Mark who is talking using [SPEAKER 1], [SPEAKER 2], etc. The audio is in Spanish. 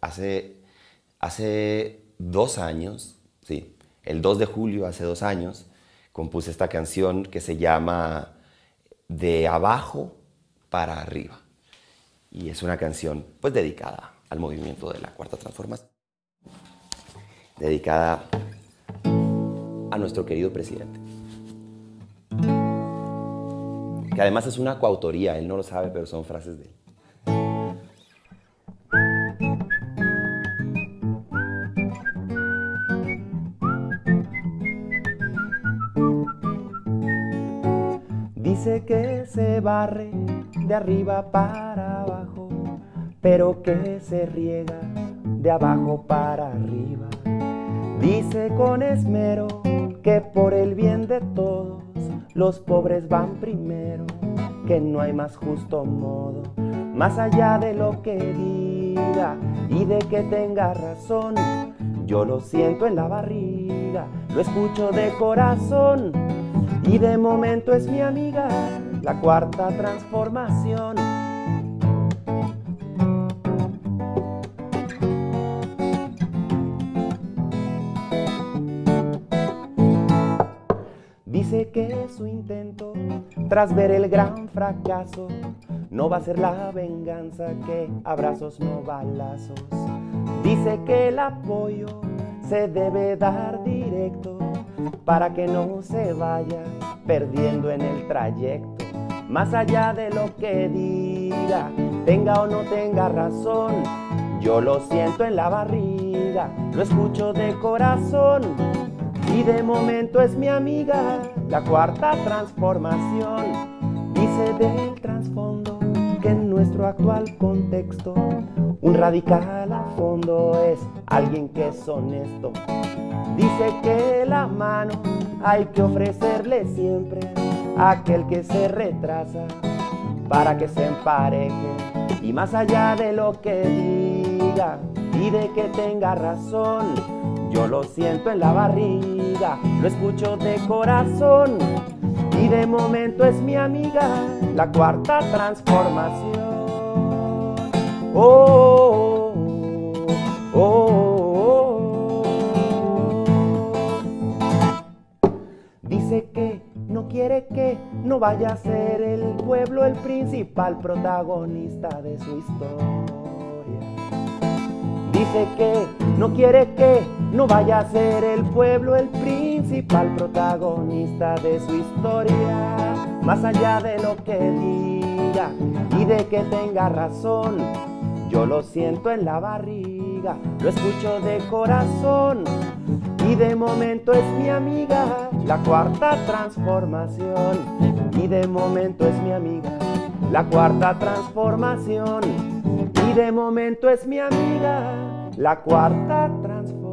[SPEAKER 1] hace 2 años, sí, el 2 de julio, hace 2 años, compuse esta canción que se llama De abajo para arriba. Y es una canción pues dedicada al movimiento de la Cuarta Transformación, dedicada a nuestro querido presidente, que además es una coautoría, él no lo sabe, pero son frases de él. Dice que se barre de arriba para abajo, pero que se riega de abajo para arriba. Dice con esmero que por el bien de todos los pobres van primero, que no hay más justo modo, más allá de lo que diga y de que tenga razón. Yo lo siento en la barriga, lo escucho de corazón. Y de momento es mi amiga, la Cuarta Transformación. Dice que su intento, tras ver el gran fracaso, no va a ser la venganza, que abrazos no balazos. Dice que el apoyo se debe dar directo, para que no se vaya perdiendo en el trayecto, más allá de lo que diga, tenga o no tenga razón. Yo lo siento en la barriga, lo escucho de corazón. Y de momento es mi amiga, la Cuarta Transformación. Dice del trasfondo que en nuestro actual contexto un radical a fondo es alguien que es honesto. Dice que la mano hay que ofrecerle siempre a aquel que se retrasa para que se empareje, y más allá de lo que diga y de que tenga razón, yo lo siento en la barriga, lo escucho de corazón. Y de momento es mi amiga, la Cuarta Transformación. Oh, oh, oh, oh. Dice que no quiere que no vaya a ser el pueblo el principal protagonista de su historia. Dice que no quiere que no vaya a ser el pueblo el principal protagonista de su historia, más allá de lo que diga y de que tenga razón. Yo lo siento en la barriga, lo escucho de corazón. Y de momento es mi amiga, la Cuarta Transformación. Y de momento es mi amiga, la Cuarta Transformación. Y de momento es mi amiga, la Cuarta Transformación.